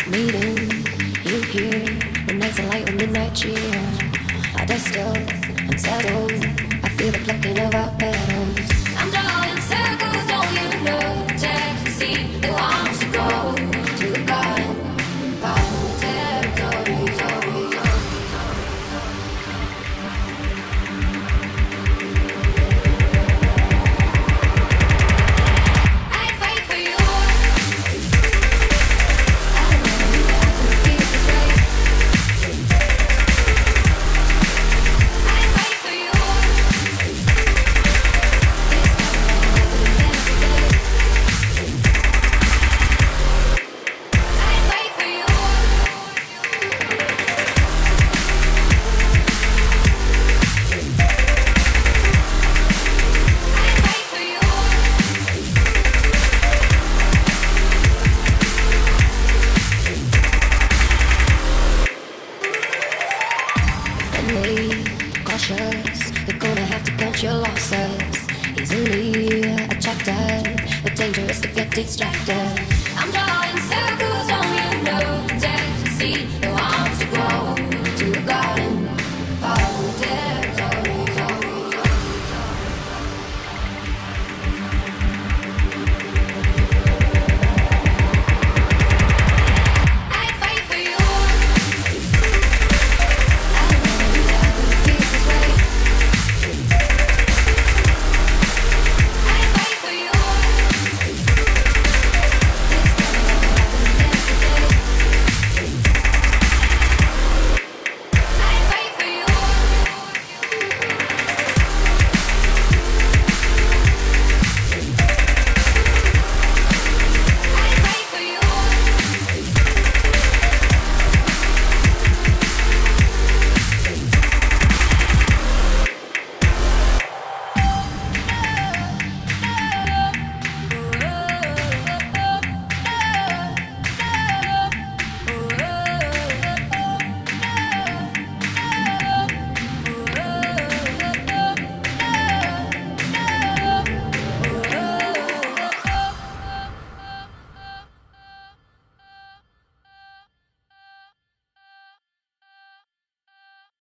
Meeting you here, the nights are light on midnight cheer. I dust up, unsettled. I feel the plucking of our petals. I'm drawing circles, don't you know? Taxi, who wants to go to the garden, power territory. Cautious, you're gonna have to cut your losses. Easily attracted, but dangerous to get distracted.